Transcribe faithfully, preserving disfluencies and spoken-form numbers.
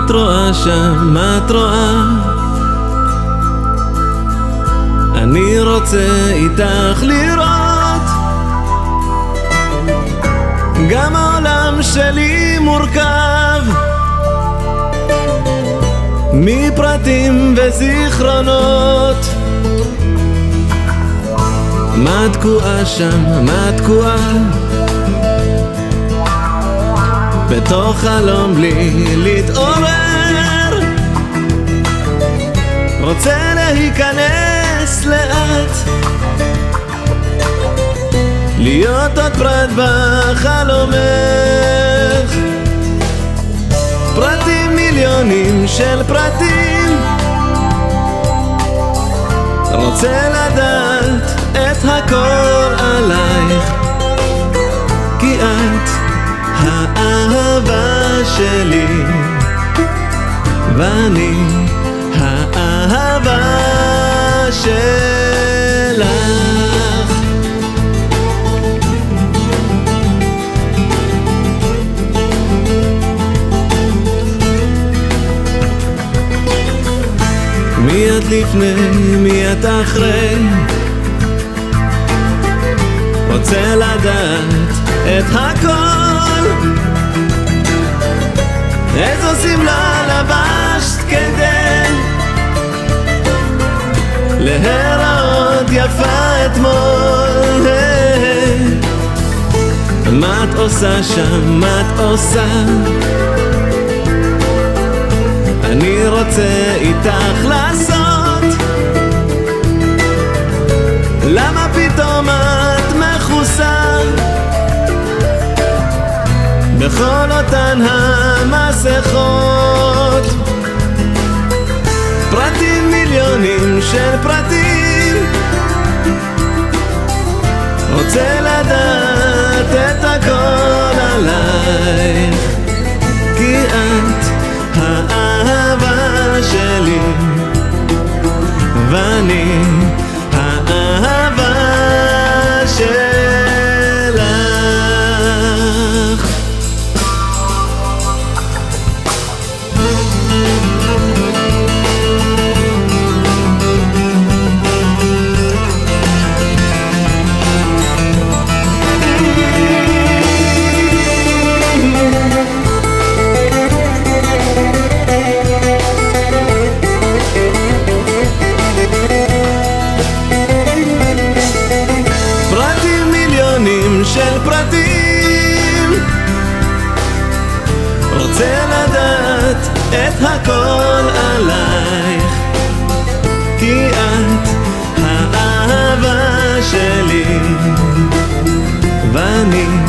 את רואה שם, מה את רואה? אני רוצה איתך לראות. גם העולם שלי מורכב מפרטים וזיכרונות. מה תקועה שם, מה תקועה? בתוך חלום בלי להתעורר. רוצה להיכנס לאט, להיות עוד פרט בחלומך. פרטים, מיליונים של פרטים. רוצה לדעת את הכל עלייך, כי את האהבה שלי ואני האהבה שלך. מי את לפני, מי את אחרי? רוצה לדעת את הכל. איזו שמלה לבשת כדי להיראות יפה אתמול? מה את עושה שם, מה את עושה? אני רוצה איתך לעשות. למה פתאום את מכוסה בכל אותן המסכות? פרטים, מיליונים של פרטים. רוצה לדעת את הכל עלייך, כי את האהבה שלי ואני האהבה שלך. של פרטים. רוצה לדעת את הכל עלייך, כי את האהבה שלי ואני